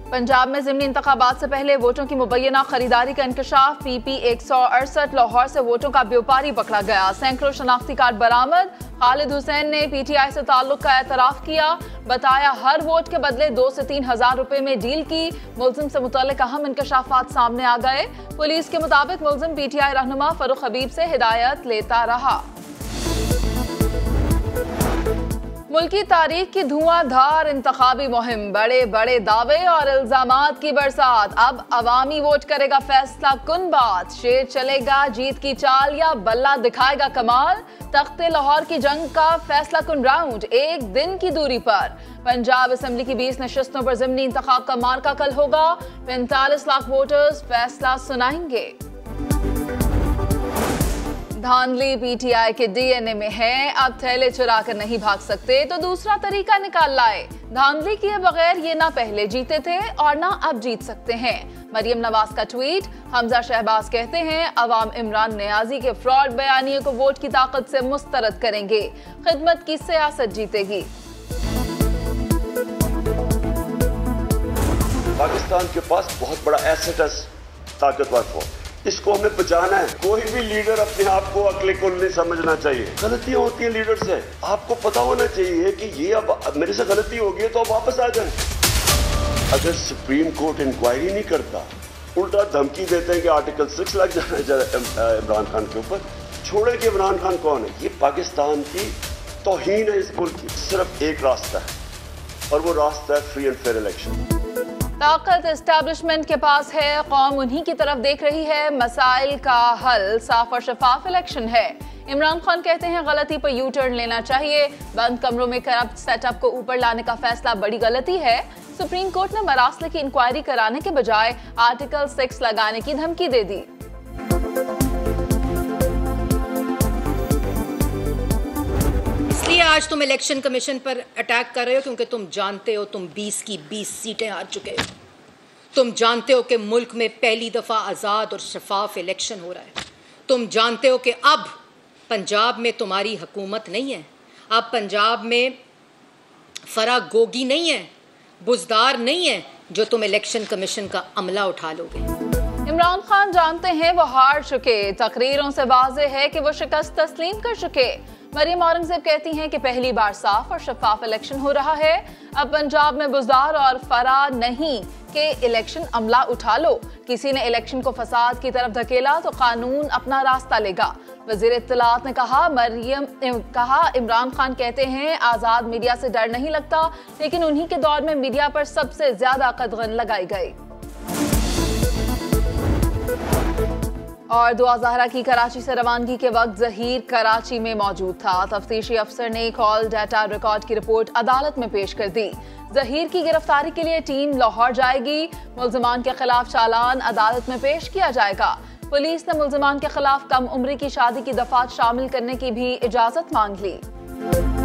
पंजाब में ज़िमनी इंतखाबात से पहले वोटों की मुबैना खरीदारी का इंकशाफ। PP 168 लाहौर से वोटों का व्यापारी पकड़ा गया। सैकड़ों शनाख्ती कार्ड बरामद। खालिद हुसैन ने PTI से ताल्लुक का एतराफ़ किया। बताया हर वोट के बदले 2 से 3 हज़ार रुपए में डील की। मुल्जिम से मुतल्लिक अहम इंकशाफात सामने आ गए। पुलिस के मुताबिक मुल्जिम PTI रहनुमा फरूख हबीब से हिदायत लेता रहा। मुल्की तारीख की धुआंधार इंतखाबी मुहिम, बड़े बड़े दावे और इल्जामात की बरसात। अब अवामी वोट करेगा फैसला कुन बात। शेर चलेगा जीत की चाल या बल्ला दिखाएगा कमाल। तख्ते लाहौर की जंग का फैसला कुन राउंड एक दिन की दूरी पर। पंजाब असेंबली की 20 नशस्तों पर ज़िमनी इंतखाब का मार्का कल होगा। 45 लाख वोटर्स फैसला सुनाएंगे। धांधली PTI के DNA में है। अब थैले चुरा कर नहीं भाग सकते तो दूसरा तरीका निकाल लाए। धांधली किए बगैर ये ना पहले जीते थे और ना अब जीत सकते हैं। मरियम नवाज का ट्वीट। हमजा शहबाज कहते हैं अवाम इमरान नियाजी के फ्रॉड बयानियों को वोट की ताकत से मुस्तरद करेंगे। खिदमत की सियासत जीतेगी। पाकिस्तान के पास बहुत बड़ा एसेट है, ताकतवर फौज। इसको हमें बचाना है। कोई भी लीडर अपने आप को अकले कुल नहीं समझना चाहिए। गलतियां होती हैं लीडर से, आपको पता होना चाहिए कि ये अब मेरे से गलती हो गई तो अब वापस आ जाए। अगर सुप्रीम कोर्ट इंक्वायरी नहीं करता, उल्टा धमकी देते हैं कि आर्टिकल 6 लग जाना चाहिए इमरान खान के ऊपर, छोड़े कि इमरान खान कौन है। ये पाकिस्तान की तौहीन है इस मुल्क की। सिर्फ एक रास्ता है और वो रास्ता है फ्री एंड फेयर इलेक्शन। ताकत एस्टैब्लिशमेंट के पास है, कौम उन्हीं की तरफ देख रही है। मसाइल का हल साफ और शफाफ इलेक्शन है। इमरान खान कहते हैं गलती पर यू टर्न लेना चाहिए। बंद कमरों में करप्ट सेटअप को ऊपर लाने का फैसला बड़ी गलती है। सुप्रीम कोर्ट ने मरासले की इंक्वायरी कराने के बजाय आर्टिकल 6 लगाने की धमकी दे दी। इसलिए आज तुम इलेक्शन कमीशन पर अटैक कर रहे हो क्योंकि तुम जानते हो तुम 20 की 20 सीटें हार चुके हो। तुम जानते हो कि मुल्क में पहली दफ़ा आज़ाद और शफाफ इलेक्शन हो रहा है। तुम जानते हो कि अब पंजाब में तुम्हारी हुकूमत नहीं है। अब पंजाब में फराग गोगी नहीं है, बुजदार नहीं है जो तुम इलेक्शन कमीशन का अमला उठा लोगे। इमरान खान जानते हैं वो हार चुके। तकरीरों से वाज़ेह है कि वो शिकस्त तस्लीम कर चुके। मरियम औरंगजेब कहती हैं कि पहली बार साफ और शफाफ इलेक्शन हो रहा है। अब पंजाब में बुजदार और फरा नहीं कि इलेक्शन अमला उठा लो। किसी ने इलेक्शन को फसाद की तरफ धकेला तो कानून अपना रास्ता लेगा। वज़ीर इत्तलात ने कहा इमरान खान कहते हैं आज़ाद मीडिया से डर नहीं लगता, लेकिन उन्हीं के दौर में मीडिया पर सबसे ज्यादा कदगन लगाई गई। और दुआ ज़हरा की कराची से रवानगी के वक्त ज़हीर कराची में मौजूद था। तफ्तीशी अफसर ने कॉल डाटा रिकॉर्ड की रिपोर्ट अदालत में पेश कर दी। ज़हीर की गिरफ्तारी के लिए टीम लाहौर जाएगी। मुल्ज़िमान के खिलाफ चालान अदालत में पेश किया जाएगा। पुलिस ने मुल्ज़िमान के खिलाफ कम उम्री की शादी की दफात शामिल करने की भी इजाज़त मांग ली।